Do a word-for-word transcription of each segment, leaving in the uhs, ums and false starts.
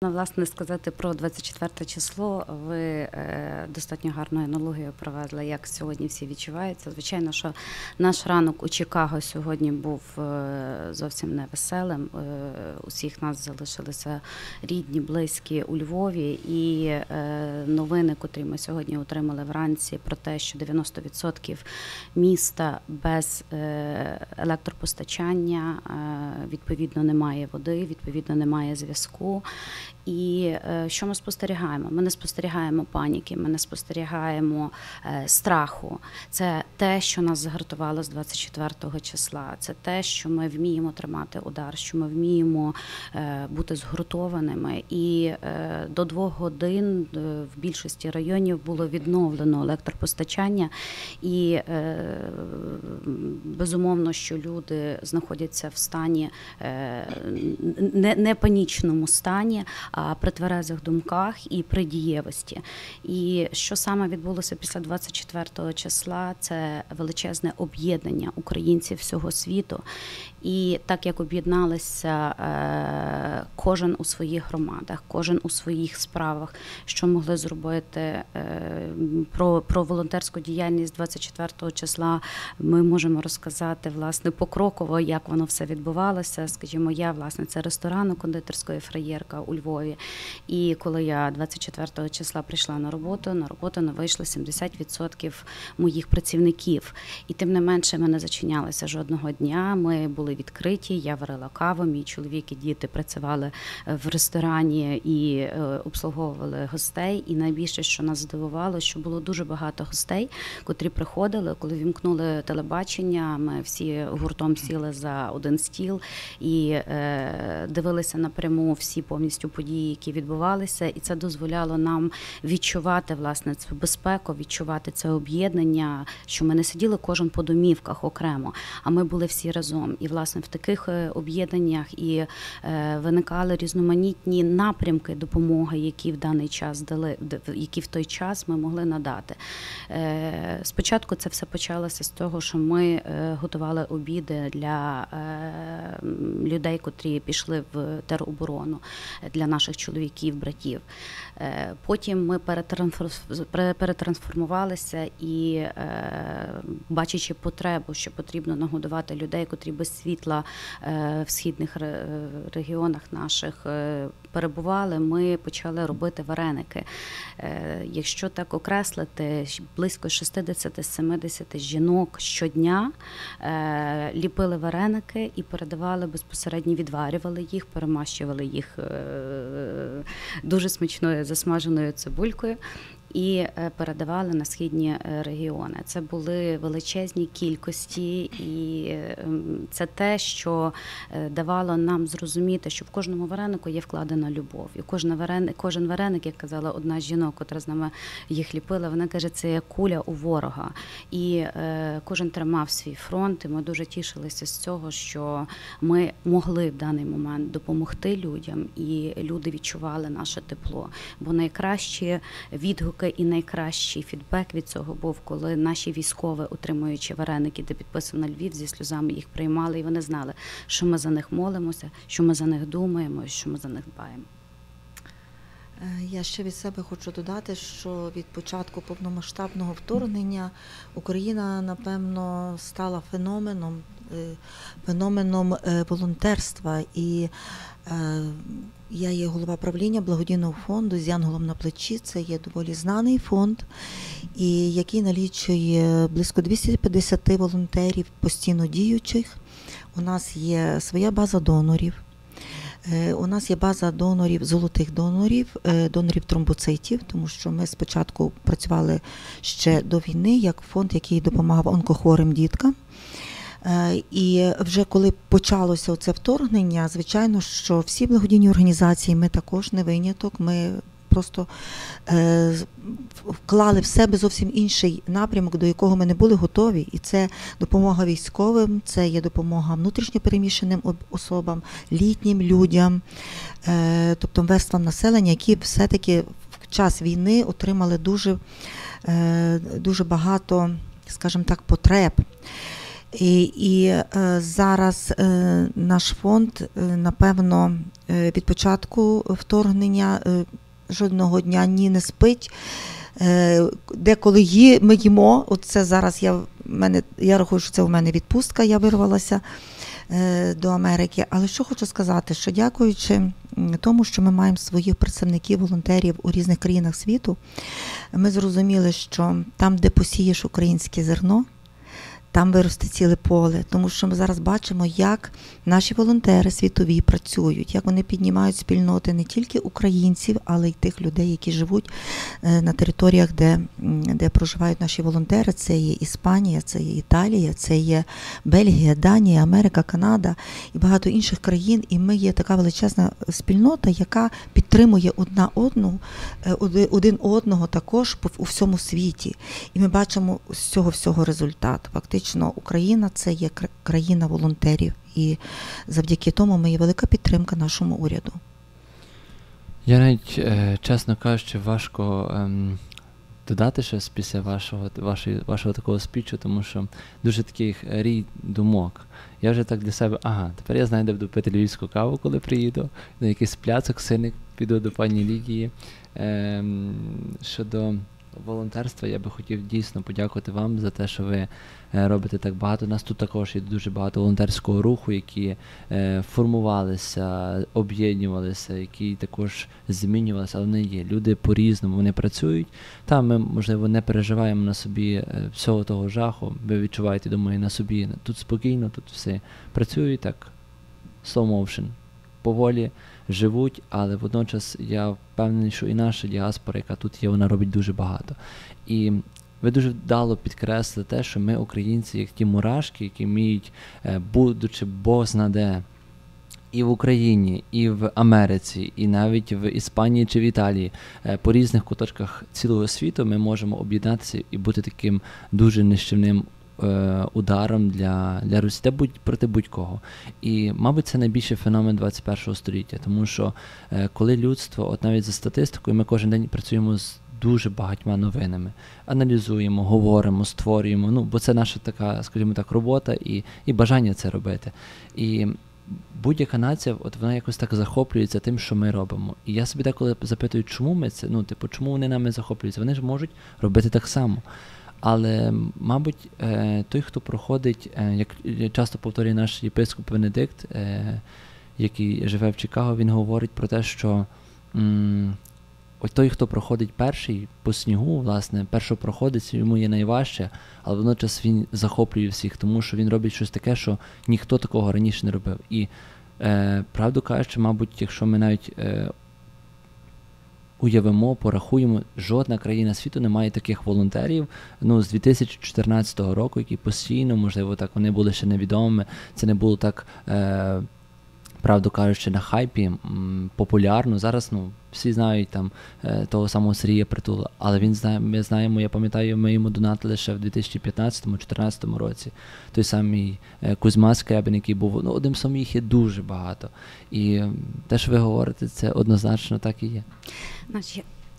Власне, сказати про двадцять четверте число, ви е, достатньо гарну аналогію провели, як сьогодні всі відчуваються. Звичайно, що наш ранок у Чикаго сьогодні був е, зовсім невеселим. Е, усіх нас залишилися рідні, близькі у Львові, і е, новини, котрі ми сьогодні отримали вранці, про те, що дев'яносто відсотків міста без е, електропостачання, е, відповідно, немає води, відповідно, немає зв'язку. І що ми спостерігаємо? Ми не спостерігаємо паніки, ми не спостерігаємо е, страху. Це те, що нас загартувало з двадцять четвертого числа. Це те, що ми вміємо тримати удар, що ми вміємо е, бути згуртованими. І е, до двох годин е, в більшості районів було відновлено електропостачання. І е, безумовно, що люди знаходяться в стані, е, не, не панічному стані, а при тверезих думках і при дієвості. І що саме відбулося після двадцять четвертого числа, це величезне об'єднання українців всього світу. І так як об'єдналися кожен у своїх громадах, кожен у своїх справах, що могли зробити про, про волонтерську діяльність двадцять четвертого числа, ми можемо розказати, власне, покроково, як воно все відбувалося. Скажімо, я, власне, це ресторану кондитерської «Фраєрка» у Львові. І коли я двадцять четвертого числа прийшла на роботу, на роботу не вийшло сімдесят відсотків моїх працівників. І тим не менше ми не зачинялися жодного дня, ми були відкриті, я варила каву, мій чоловік і діти працювали в ресторані і обслуговували гостей. І найбільше, що нас здивувало, що було дуже багато гостей, котрі приходили, коли вімкнули телебачення, ми всі гуртом сіли за один стіл і е, дивилися напряму всі повністю події, які відбувалися, і це дозволяло нам відчувати, власне, цю безпеку, відчувати це об'єднання, що ми не сиділи кожен по домівках окремо, а ми були всі разом. І, власне, в таких об'єднаннях і е, виникали різноманітні напрямки допомоги, які в даний час дали, які в той час ми могли надати. Е, спочатку це все почалося з того, що ми е, готували обіди для е, людей, котрі пішли в тероборону, для наших чоловіків, братів. Потім ми перетрансформувалися і, бачачи потребу, що потрібно нагодувати людей, котрі без світла в східних регіонах наших перебували, ми почали робити вареники. Якщо так окреслити, близько шістдесят-сімдесят жінок щодня ліпили вареники і передавали безпосередньо, відварювали їх, перемащували їх дуже смачною засмаженою цибулькою і передавали на східні регіони. Це були величезні кількості, і це те, що давало нам зрозуміти, що в кожному варенику є вкладена любов. І кожен вареник, кожен вареник, як казала одна з жінок, котра з нами їх ліпила, вона каже, це як куля у ворога. І кожен тримав свій фронт, і ми дуже тішилися з цього, що ми могли в даний момент допомогти людям, і люди відчували наше тепло. Бо найкращі відгуки і найкращий фідбек від цього був, коли наші військові, отримуючи вареники, де підписано Львів, зі сльозами їх приймали, і вони знали, що ми за них молимося, що ми за них думаємо, і що ми за них дбаємо. Я ще від себе хочу додати, що від початку повномасштабного вторгнення Україна, напевно, стала феноменом, феноменом волонтерства. І я є голова правління благодійного фонду «З янголом на плечі». Це є доволі знаний фонд, і який налічує близько двісті п'ятдесят волонтерів постійно діючих. У нас є своя база донорів. У нас є база донорів, золотих донорів, донорів тромбоцитів, тому що ми спочатку працювали ще до війни як фонд, який допомагав онкохворим діткам. І вже коли почалося це вторгнення, звичайно, що всі благодійні організації, ми також не виняток, ми просто е, вклали в себе зовсім інший напрямок, до якого ми не були готові. І це допомога військовим, це є допомога внутрішньо переміщеним особам, літнім людям, е, тобто верствам населення, які все-таки в час війни отримали дуже, е, дуже багато, скажімо так, потреб. І, і е, зараз е, наш фонд, е, напевно, е, від початку вторгнення е, жодного дня ні не спить. Е, деколи ї, ми їмо, от це зараз я, в мене, я рахую, що це у мене відпустка, я вирвалася е, до Америки. Але що хочу сказати, що дякуючи тому, що ми маємо своїх представників, волонтерів у різних країнах світу, ми зрозуміли, що там, де посієш українське зерно, там виросте ціле поле, тому що ми зараз бачимо, як наші волонтери світові працюють, як вони піднімають спільноти не тільки українців, але й тих людей, які живуть на територіях, де, де проживають наші волонтери. Це є Іспанія, це є Італія, це є Бельгія, Данія, Америка, Канада і багато інших країн. І ми є така величезна спільнота, яка підтримує одна одну, один одного також у всьому світі. І ми бачимо з цього всього результат. Фактично, Україна – це є країна волонтерів, і завдяки тому ми є велика підтримка нашому уряду. Я навіть, чесно кажучи, важко ем, додати щось після вашого, вашого, вашого такого спічу, тому що дуже таких рій думок. Я вже так для себе, ага, тепер я знаю, де буду пити львівську каву, коли приїду, на якийсь пляцок, синик, піду до пані Лідії. Ем, щодо волонтерства, я би хотів дійсно подякувати вам за те, що ви робите так багато. У нас тут також є дуже багато волонтерського руху, які е, формувалися, об'єднувалися, які також змінювалися, але вони є. Люди по-різному, вони працюють. Там ми, можливо, не переживаємо на собі е, всього того жаху. Ви відчуваєте, думаю, на собі. Тут спокійно, тут все працюють так, slow motion, поволі живуть, але водночас я впевнений, що і наша діаспора, яка тут є, вона робить дуже багато. І ви дуже вдало підкреслили те, що ми, українці, як ті мурашки, які вміють, будучи бозна-де, і в Україні, і в Америці, і навіть в Іспанії чи в Італії, по різних куточках цілого світу ми можемо об'єднатися і бути таким дуже нищівним ударом для, для Росії, будь, проти будь-кого. І, мабуть, це найбільший феномен двадцять першого століття, тому що коли людство, от навіть за статистикою, ми кожен день працюємо з дуже багатьма новинами, аналізуємо, говоримо, створюємо, ну, бо це наша така, скажімо так, робота і, і бажання це робити. І будь-яка нація, от вона якось так захоплюється тим, що ми робимо. І я собі деколи запитую, чому ми це, ну, типу, чому вони нами захоплюються? Вони ж можуть робити так само. Але, мабуть, той, хто проходить, як часто повторює наш єпископ Венедикт, який живе в Чикаго, він говорить про те, що м, ось той, хто проходить перший по снігу, власне, першопроходець, йому є найважче, але водночас він захоплює всіх, тому що він робить щось таке, що ніхто такого раніше не робив. І, е, правду кажучи, мабуть, якщо ми навіть е, уявимо, порахуємо, жодна країна світу не має таких волонтерів, ну, з дві тисячі чотирнадцятого року, які постійно, можливо, так, вони були ще невідомими, це не було так, е, правду кажучи, на хайпі, м, популярно. Зараз, ну, всі знають там е, того самого Сергія Притула, але він знає, ми знаємо, я пам'ятаю, ми йому донатили ще в дві тисячі п'ятнадцятому-чотирнадцятому році. Той самий е, Кузьма Скрябін, який був, ну, одним словом, їх є дуже багато. І е, те, що ви говорите, це однозначно так і є. Наші,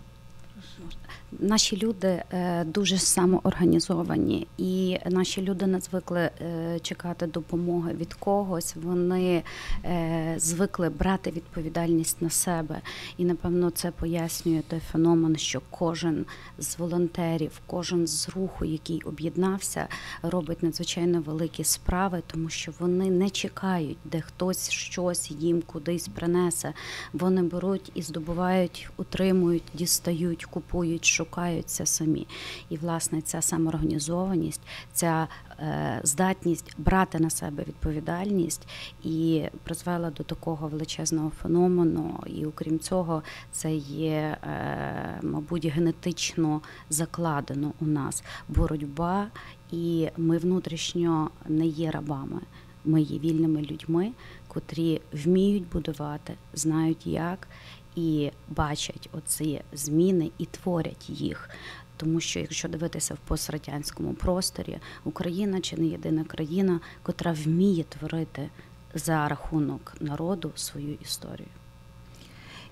наші люди е, дуже самоорганізовані, і наші люди не звикли е, чекати допомоги від когось, вони е, звикли брати відповідальність на себе. І, напевно, це пояснює той феномен, що кожен з волонтерів, кожен з руху, який об'єднався, робить надзвичайно великі справи, тому що вони не чекають, де хтось щось їм кудись принесе. Вони беруть і здобувають, утримують, дістають, купують, шукаються самі. І, власне, ця самоорганізованість, ця е, здатність брати на себе відповідальність і призвела до такого величезного феномену. І, окрім цього, це є, е, мабуть, генетично закладено у нас боротьба, і ми внутрішньо не є рабами. Ми є вільними людьми, котрі вміють будувати, знають як, і бачать оці зміни і творять їх. Тому що, якщо дивитися в пострадянському просторі, Україна чи не єдина країна, котра вміє творити за рахунок народу свою історію.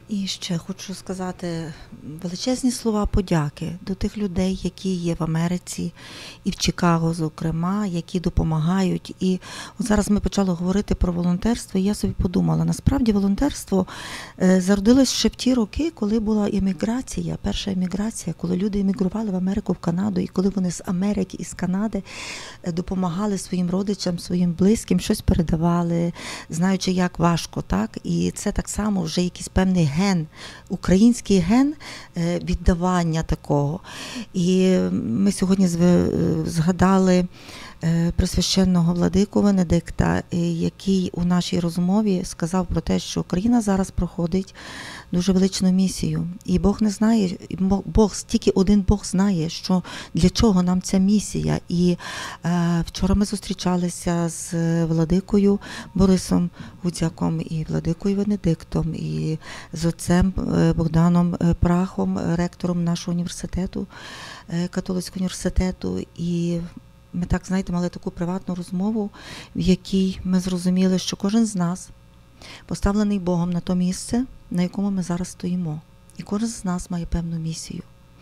І ще хочу сказати величезні слова подяки до тих людей, які є в Америці і в Чикаго, зокрема, які допомагають. І от зараз ми почали говорити про волонтерство, і я собі подумала, насправді волонтерство зародилось ще в ті роки, коли була еміграція, перша еміграція, коли люди емігрували в Америку, в Канаду, і коли вони з Америки і з Канади допомагали своїм родичам, своїм близьким, щось передавали, знаючи, як важко, так? І це так само вже якийсь певний ген, український ген віддавання такого. І ми сьогодні згадали Пресвященного владику Венедикта, який у нашій розмові сказав про те, що Україна зараз проходить дуже величну місію. І Бог не знає, Бог, тільки один Бог знає, що для чого нам ця місія. І е, вчора ми зустрічалися з владикою Борисом Гудзяком і владикою Венедиктом, і з отцем Богданом Прахом, ректором нашого університету, католицького університету. І ми так, знаєте, мали таку приватну розмову, в якій ми зрозуміли, що кожен з нас поставлений Богом на то місце, на якому ми зараз стоїмо. І кожен з нас має певну місію.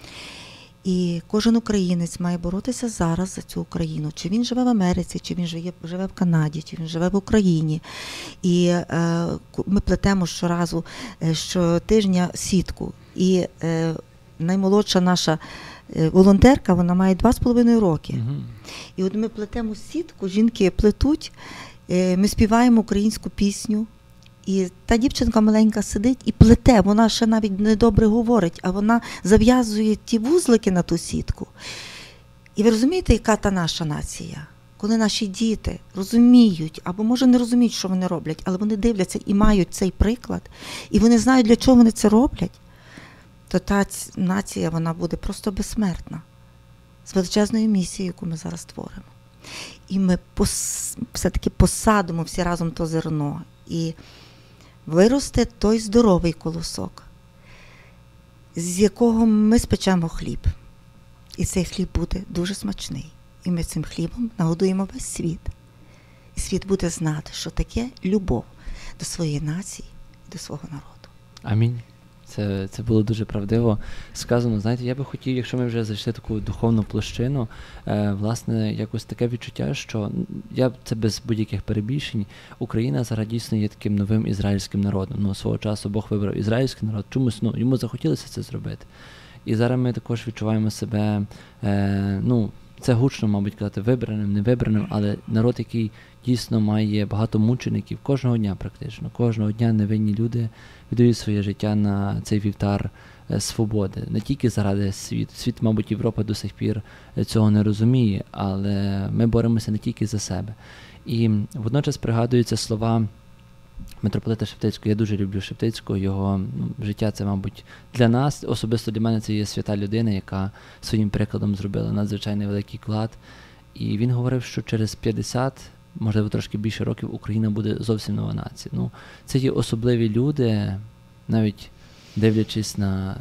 І кожен українець має боротися зараз за цю Україну. Чи він живе в Америці, чи він живе в Канаді, чи він живе в Україні. І е, ми плетемо щоразу, щотижня сітку. І е, наймолодша наша волонтерка, вона має два з половиною роки. Угу. І от ми плетемо сітку, жінки плетуть, ми співаємо українську пісню. І та дівчинка маленька сидить і плете, вона ще навіть недобре говорить, а вона зав'язує ті вузлики на ту сітку. І ви розумієте, яка та наша нація? Коли наші діти розуміють, або може не розуміють, що вони роблять, але вони дивляться і мають цей приклад, і вони знають, для чого вони це роблять, то та нація, вона буде просто безсмертна. З величезною місією, яку ми зараз творимо. І ми пос... все-таки посадимо всі разом то зерно. І виросте той здоровий колосок, з якого ми спечемо хліб. І цей хліб буде дуже смачний. І ми цим хлібом нагодуємо весь світ. І світ буде знати, що таке любов до своєї нації, до свого народу. Амінь. Це, це було дуже правдиво сказано. Знаєте, я би хотів, якщо ми вже зайшли в таку духовну площину, е, власне, якось таке відчуття, що я це без будь-яких перебільшень, Україна зараз дійсно є таким новим ізраїльським народом. Ну, свого часу Бог вибрав ізраїльський народ, чомусь, ну, йому захотілося це зробити. І зараз ми також відчуваємо себе, е, ну, це гучно, мабуть, казати, вибраним, невибраним, але народ, який дійсно має багато мучеників, кожного дня практично, кожного дня невинні люди віддають своє життя на цей вівтар свободи. Не тільки заради світу. Світ, мабуть, Європа до сих пір цього не розуміє, але ми боремося не тільки за себе. І водночас пригадуються слова митрополита Шептицького. Я дуже люблю Шептицького, його ну, життя це, мабуть, для нас, особисто для мене це є свята людина, яка своїм прикладом зробила надзвичайно великий вклад. І він говорив, що через п'ятдесят, можливо, трошки більше років Україна буде зовсім нова нація. Ну, це є особливі люди, навіть дивлячись на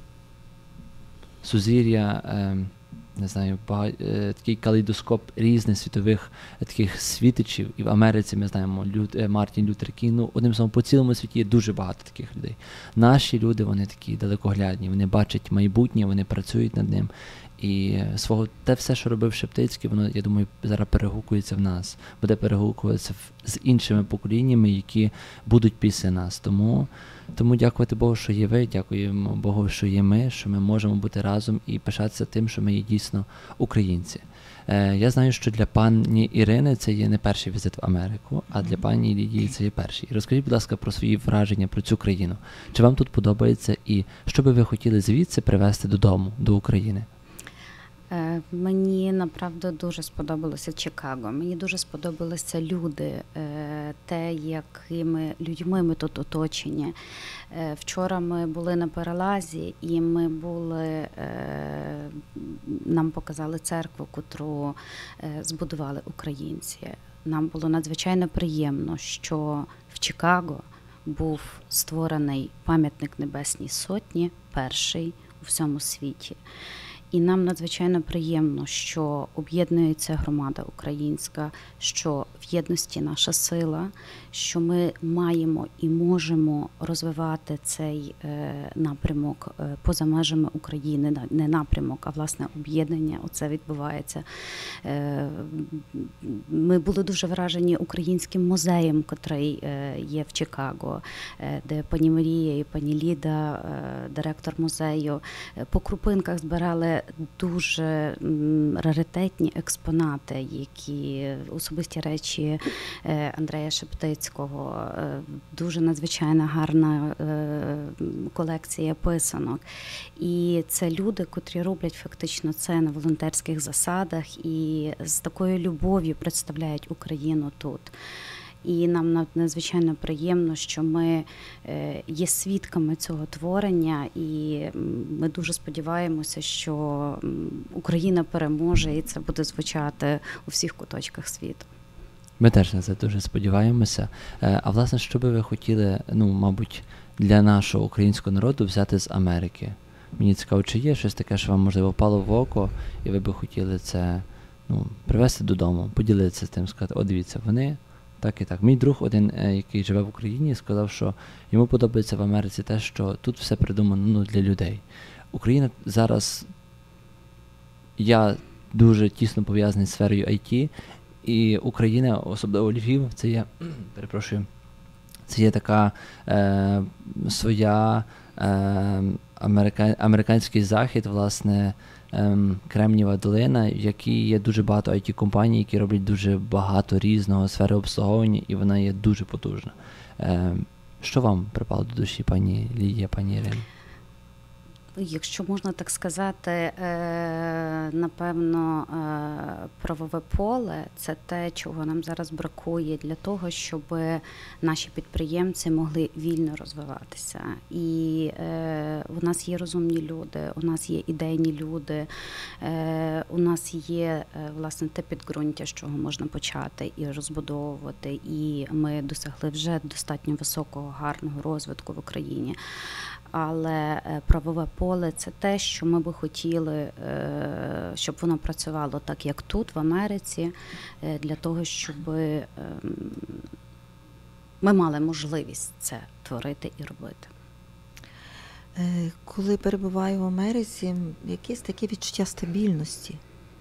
сузір'я, е, не знаю, бага, е, такий калейдоскоп різних світових е, таких світичів. І в Америці ми знаємо Лют, е, Мартін Лютер Кінг. Ну, одним словом, по цілому світі є дуже багато таких людей. Наші люди, вони такі далекоглядні, вони бачать майбутнє, вони працюють над ним. І свого те все, що робив Шептицький, воно, я думаю, зараз перегукується в нас, буде перегукуватися в, з іншими поколіннями, які будуть після нас. Тому, тому дякувати Богу, що є ви, дякуємо Богу, що є ми, що ми можемо бути разом і пишатися тим, що ми є дійсно українці. Е, я знаю, що для пані Ірини це є не перший візит в Америку, а для пані Лідії це є перший. Розкажіть, будь ласка, про свої враження про цю країну. Чи вам тут подобається і що би ви хотіли звідси привезти додому, до України? Мені, направду, дуже сподобалося Чикаго. Мені дуже сподобалися люди, те, якими людьми ми тут оточені. Вчора ми були на перелазі, і ми були, нам показали церкву, котру збудували українці. Нам було надзвичайно приємно, що в Чикаго був створений пам'ятник Небесній Сотні, перший у всьому світі. І нам надзвичайно приємно, що об'єднується громада українська, що в єдності наша сила, що ми маємо і можемо розвивати цей напрямок поза межами України, не напрямок, а власне об'єднання. Оце відбувається. Ми були дуже вражені українським музеєм, котрий є в Чикаго, де пані Марія і пані Ліда, директор музею, по крупинках збирали дуже раритетні експонати, які особисті речі Андрея Шептицького, дуже надзвичайно гарна колекція писанок. І це люди, котрі роблять фактично це на волонтерських засадах і з такою любов'ю представляють Україну тут. І нам надзвичайно приємно, що ми є свідками цього творення, і ми дуже сподіваємося, що Україна переможе, і це буде звучати у всіх куточках світу. Ми теж на це дуже сподіваємося. А власне, що би ви хотіли, ну, мабуть, для нашого українського народу взяти з Америки? Мені цікаво, чи є щось таке, що вам, можливо, впало в око, і ви би хотіли це, ну, привезти додому, поділитися з тим, сказати: о, дивіться, вони так і так. Мій друг один, який живе в Україні, сказав, що йому подобається в Америці те, що тут все придумано, ну, для людей. Україна зараз, я дуже тісно пов'язаний з сферою ай ті, і Україна, особливо Львів, це є, перепрошую, це є така е, своя е, америка, американський захід, власне, е, Кремнієва долина, в якій є дуже багато ай ті-компаній, які роблять дуже багато різного сфери обслуговування, і вона є дуже потужна. Е, що вам припало до душі, пані Лідія, пані Ірино? Якщо можна так сказати, напевно, правове поле – це те, чого нам зараз бракує для того, щоб наші підприємці могли вільно розвиватися. І у нас є розумні люди, у нас є ідейні люди, у нас є, власне, те підґрунтя, з чого можна почати і розбудовувати. І ми досягли вже достатньо високого, гарного розвитку в Україні. Але правове поле – це те, що ми би хотіли, щоб воно працювало так, як тут, в Америці, для того, щоб ми мали можливість це творити і робити. Коли перебуваю в Америці, якесь таке відчуття стабільності.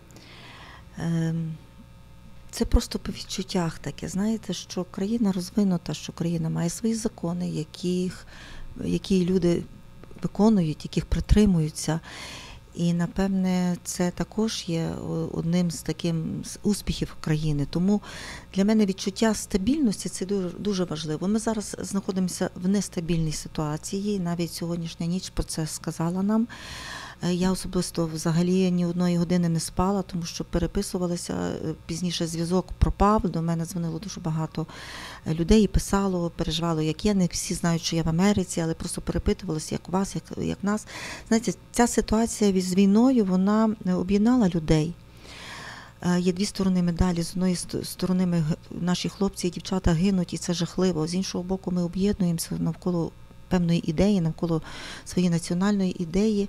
Це просто по відчуттях таке, знаєте, що країна розвинута, що країна має свої закони, яких які люди виконують, яких притримуються. І, напевне, це також є одним з таких успіхів країни. Тому для мене відчуття стабільності – це дуже, дуже важливо. Ми зараз знаходимося в нестабільній ситуації, навіть сьогоднішня ніч про це сказала нам. Я особисто взагалі ні одної години не спала, тому що переписувалася, пізніше зв'язок пропав, до мене дзвонило дуже багато людей і писало, переживало, як я, не всі знають, що я в Америці, але просто перепитувалися, як у вас, як, як нас. Знаєте, ця ситуація з війною, вона об'єднала людей. Є дві сторони медалі. З одної сторони ми, наші хлопці і дівчата гинуть, і це жахливо. З іншого боку, ми об'єднуємося навколо певної ідеї, навколо своєї національної ідеї.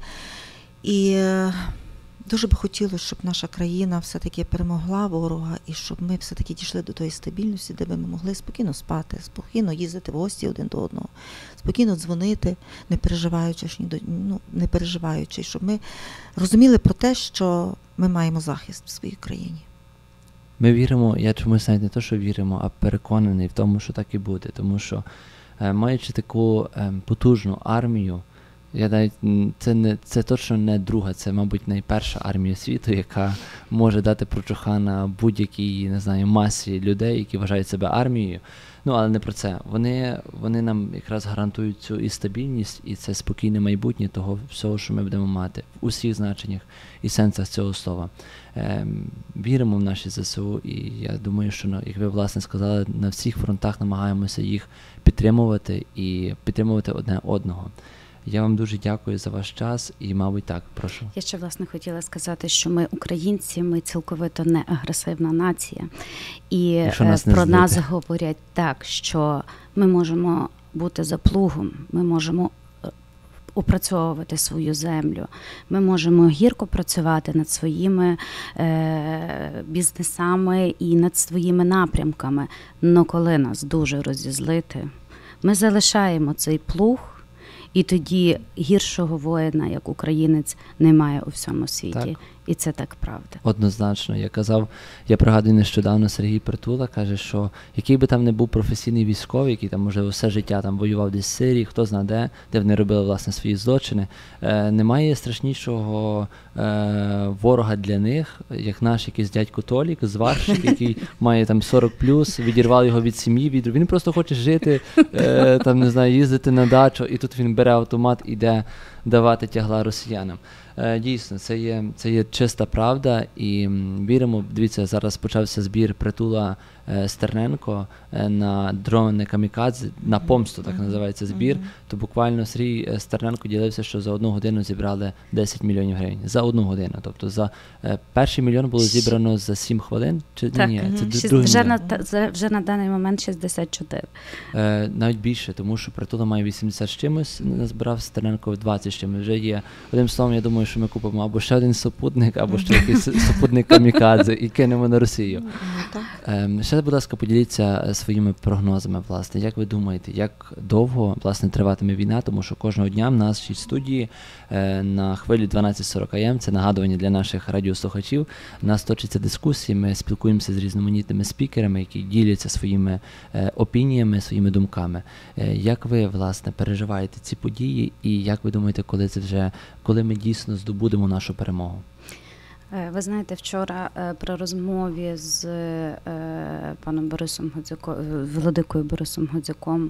І дуже би хотілося, щоб наша країна все-таки перемогла ворога, і щоб ми все-таки дійшли до тої стабільності, де би ми могли спокійно спати, спокійно їздити в гості один до одного, спокійно дзвонити, не переживаючи, ну, не переживаючи, щоб ми розуміли про те, що ми маємо захист в своїй країні. Ми віримо, я чомусь навіть не то, що віримо, а переконаний в тому, що так і буде, тому що маючи таку потужну армію, я навіть, це, не, це точно не друга, це, мабуть, найперша армія світу, яка може дати прочуха на будь-якій, не знаю, масі людей, які вважають себе армією. Ну, але не про це. Вони, вони нам якраз гарантують цю і стабільність, і це спокійне майбутнє того всього, що ми будемо мати в усіх значеннях і сенсах цього слова. Ем, віримо в наші зе се у, і я думаю, що, як ви, власне, сказали, на всіх фронтах намагаємося їх підтримувати і підтримувати одне одного. Я вам дуже дякую за ваш час і, мабуть, так, прошу. Я ще, власне, хотіла сказати, що ми українці, ми цілковито не агресивна нація. І нас про нас говорять так, що ми можемо бути за плугом, ми можемо опрацьовувати свою землю. Ми можемо гірко працювати над своїми е, бізнесами і над своїми напрямками. Но коли нас дуже розізлити, ми залишаємо цей плуг, і тоді гіршого воїна, як українець, немає у всьому світі. Так. І це так правда. Однозначно. Я казав, я пригадую нещодавно, Сергій Притула каже, що який би там не був професійний військовий, який там, можливо, все життя там воював десь в Сирії, хто знає де, де вони робили, власне, свої злочини, е, немає страшнішого е, ворога для них, як наш якийсь дядько Толік, зварщик, який має там сорок плюс, відірвав його від сім'ї, від... він просто хоче жити, е, там, не знаю, їздити на дачу, і тут він бере автомат і йде давати тягла росіянам. Дійсно, це є, це є чиста правда, і віримо, дивіться, зараз почався збір Притула Стерненко на дрони камікадзе, на помсту, так називається збір, то буквально Сергій Стерненко ділився, що за одну годину зібрали десять мільйонів гривень. За одну годину. Тобто за перший мільйон було зібрано за сім хвилин? Чи так, ні? Це Шість, другий вже, мільйон. на, вже на даний момент шістдесят чотири. Е, навіть більше, тому що Притула має вісімдесят з чимось, назбирав Стерненко двадцять з чимось. Вже є. Одним словом, я думаю, що ми купимо або ще один супутник, або ще якийсь супутник камікадзе і кинемо на Росію. Е, ще, будь ласка, поділіться своїми прогнозами, власне. Як ви думаєте, як довго, власне, триватиме війна? Тому що кожного дня в нашій студії е, на хвилі дванадцять сорок ей ем, це нагадування для наших радіослухачів, у нас точаться дискусії, ми спілкуємося з різноманітними спікерами, які діляться своїми е, опініями, своїми думками. Е, як ви, власне, переживаєте ці події і як ви думаєте, коли це вже, коли ми дійсно здобудемо нашу перемогу? Ви знаєте, вчора при розмові з паном Борисом Гудзяком, Владикою Борисом Гудзяком,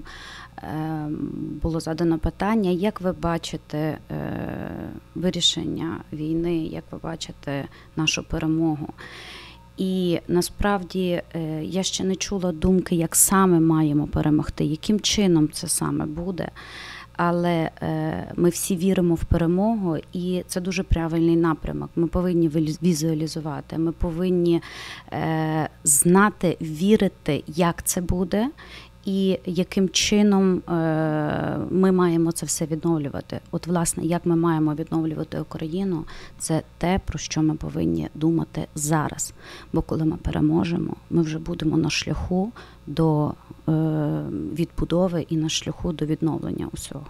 було задано питання, як ви бачите вирішення війни, як ви бачите нашу перемогу. І насправді я ще не чула думки, як саме маємо перемогти, яким чином це саме буде. Але е, ми всі віримо в перемогу, і це дуже правильний напрямок. Ми повинні візуалізувати, ми повинні е, знати, вірити, як це буде, і яким чином е, ми маємо це все відновлювати. От, власне, як ми маємо відновлювати Україну, це те, про що ми повинні думати зараз. Бо коли ми переможемо, ми вже будемо на шляху до е, відбудови і на шляху до відновлення усього.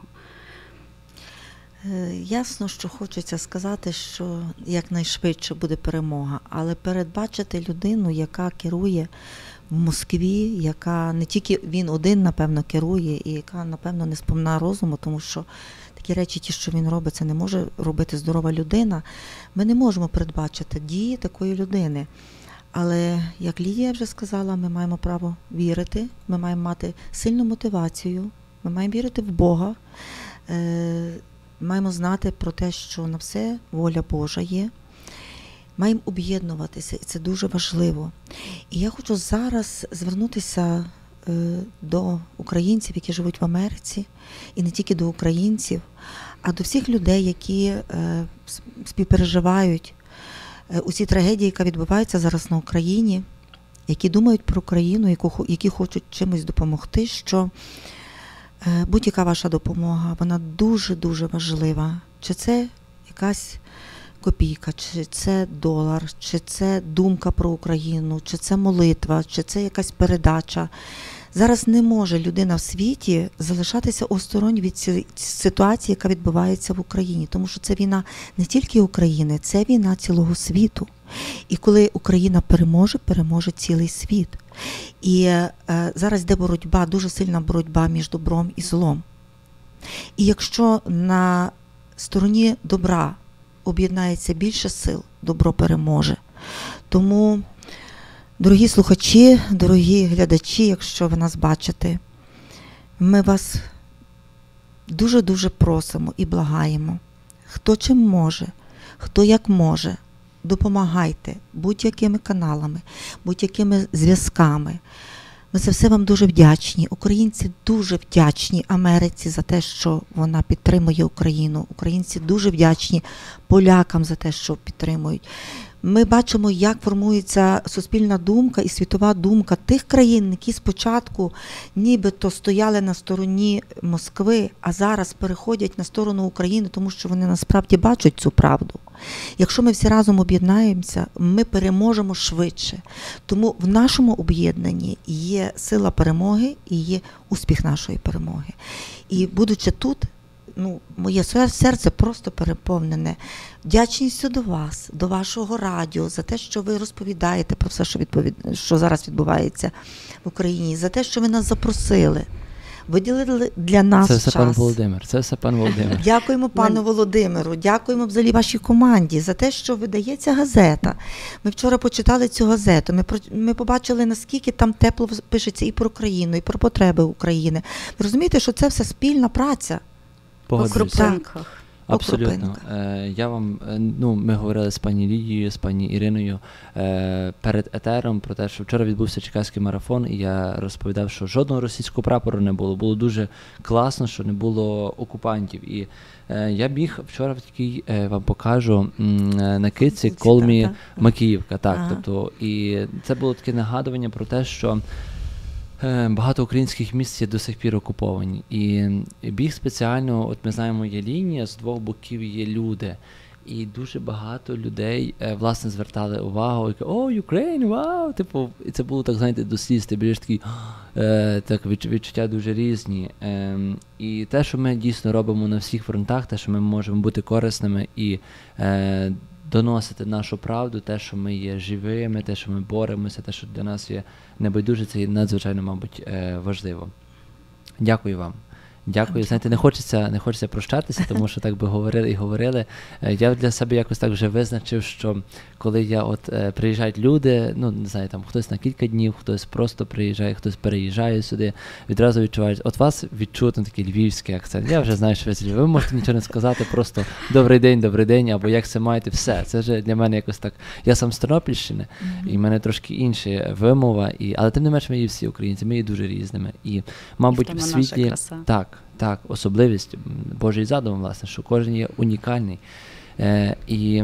Ясно, що хочеться сказати, що якнайшвидше буде перемога, але передбачити людину, яка керує в Москві, яка не тільки він один, напевно, керує, і яка, напевно, не сповна розуму, тому що такі речі, ті, що він робить, це не може робити здорова людина. Ми не можемо передбачити дії такої людини. Але, як Лідія вже сказала, ми маємо право вірити, ми маємо мати сильну мотивацію, ми маємо вірити в Бога, е- маємо знати про те, що на все воля Божа є. Маємо об'єднуватися, і це дуже важливо. І я хочу зараз звернутися е, до українців, які живуть в Америці, і не тільки до українців, а до всіх людей, які е, співпереживають е, усі трагедії, яка відбувається зараз на Україні, які думають про Україну, яку, які хочуть чимось допомогти, що е, будь-яка ваша допомога, вона дуже-дуже важлива. Чи це якась копійка, чи це долар, чи це думка про Україну, чи це молитва, чи це якась передача. Зараз не може людина в світі залишатися осторонь від цієї ситуації, яка відбувається в Україні. Тому що це війна не тільки України, це війна цілого світу. І коли Україна переможе, переможе цілий світ. І е, зараз йде боротьба, дуже сильна боротьба між добром і злом. І якщо на стороні добра об'єднається більше сил, добро переможе. Тому, дорогі слухачі, дорогі глядачі, якщо ви нас бачите, ми вас дуже-дуже просимо і благаємо. Хто чим може, хто як може, допомагайте будь-якими каналами, будь-якими зв'язками. Ми за все вам дуже вдячні. Українці дуже вдячні Америці за те, що вона підтримує Україну. Українці дуже вдячні полякам за те, що підтримують. ми бачимо, як формується суспільна думка і світова думка тих країн, які спочатку нібито стояли на стороні Москви, а зараз переходять на сторону України, тому що вони насправді бачать цю правду. Якщо ми всі разом об'єднаємося, ми переможемо швидше. Тому в нашому об'єднанні є сила перемоги і є успіх нашої перемоги. І будучи тут, ну, моє серце просто переповнене вдячністю до вас, до вашого радіо, за те, що ви розповідаєте про все, що, відповід... що зараз відбувається в Україні, за те, що ви нас запросили, виділили для нас це час. Це все пан Володимир, це все пан Володимир. Дякуємо пану Володимиру, дякуємо взагалі вашій команді за те, що видається газета. Ми вчора почитали цю газету, ми, ми побачили, наскільки там тепло пишеться і про країну, і про потреби України. Ви розумієте, що це все спільна праця? По крупинках. Абсолютно. Е, я вам, ну, ми говорили з пані Лідією, з пані Іриною е, перед етером про те, що вчора відбувся Черкаський марафон, і я розповідав, що жодного російського прапору не було. Було дуже класно, що не було окупантів. І е, я біг вчора в такій, е, вам покажу, м, на киці Колмі Макіївка. Так, ага. Тобто, і це було таке нагадування про те, що багато українських міст є до сих пір окуповані. І біг спеціально, от ми знаємо, є лінія, з двох боків є люди. І дуже багато людей, власне, звертали увагу, і кажуть, о, Україна, вау! Типу, і це було, так, знаєте, до сліз, ти біжиш такий, е, так, відчуття дуже різні. Е, і те, що ми дійсно робимо на всіх фронтах, те, що ми можемо бути корисними і е, доносити нашу правду, те, що ми є живими, те, що ми боремося, те, що для нас є небайдуже, це є надзвичайно, мабуть, важливо. Дякую вам. Дякую. Знаєте, не хочеться, не хочеться прощатися, тому що так би говорили і говорили. Я для себе якось так вже визначив, що коли я от е, приїжджають люди, ну, не знаю, там хтось на кілька днів, хтось просто приїжджає, хтось переїжджає сюди, відразу відчувають, от вас відчутно такий львівський акцент. Я вже знаю, що ви з Львова. Ви можете нічого не сказати, просто добрий день, добрий день, або як це маєте, все. Це вже для мене якось так. Я сам з Тернопільщини, mm-hmm. і в мене трошки інша вимова, і, але тим не менш ми є всі українці, ми є дуже різними. І, мабуть, в світі... Так, так, особливість, Божий задум, власне, що кожен є унікальний. Е, і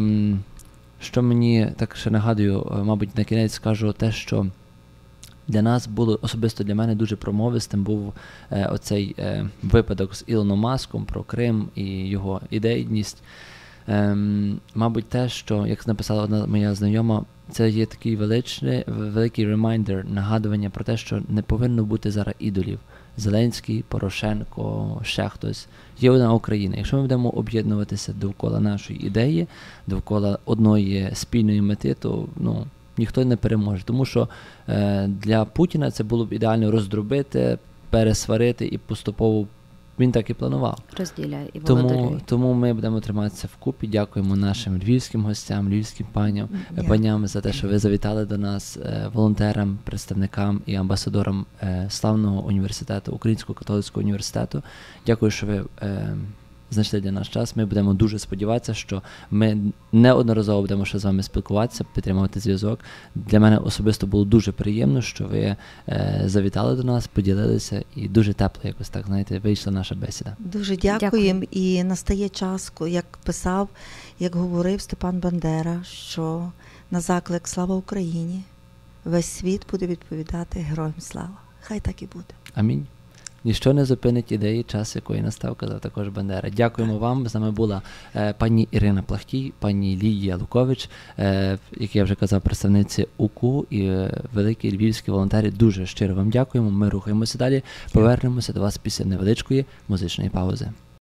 що мені, так ще нагадую, мабуть, на кінець скажу те, що для нас було, особисто для мене, дуже промовистим був е, оцей е, випадок з Ілоном Маском про Крим і його ідейність. Е, мабуть, те, що, як написала одна моя знайома, це є такий величний, великий ремайдер, нагадування про те, що не повинно бути зараз ідолів. Зеленський, Порошенко, ще хтось. Є одна Україна. Якщо ми будемо об'єднуватися довкола нашої ідеї, довкола одної спільної мети, то, ну, ніхто не переможе. Тому що е, для Путіна це було б ідеально роздробити, пересварити і поступово він так і планував. Розділяй і тому, тому ми будемо триматися вкупі. Дякуємо нашим львівським гостям, львівським паням, Дякую. паням за те, що ви завітали до нас, волонтерам, представникам і амбасадорам славного університету, Українського католицького університету. Дякую, що ви е, знайшли для нас час. Ми будемо дуже сподіватися, що ми неодноразово будемо ще з вами спілкуватися, підтримувати зв'язок. Для мене особисто було дуже приємно, що ви е, завітали до нас, поділилися і дуже тепло якось так, знаєте, вийшла наша бесіда. Дуже дякуємо. Дякую. І настає час, як писав, як говорив Степан Бандера, що на заклик «Слава Україні» весь світ буде відповідати «Героям слава». Хай так і буде. Амінь. Ніщо не зупинить ідеї, час якої настав, казав також Бандера. Дякуємо вам. З нами була е, пані Ірина Плахтій, пані Лідія Лукович, е, як я вже казав, представниці УКУ і е, великі львівські волонтери. Дуже щиро вам дякуємо. Ми рухаємося далі. Повернемося до вас після невеличкої музичної паузи.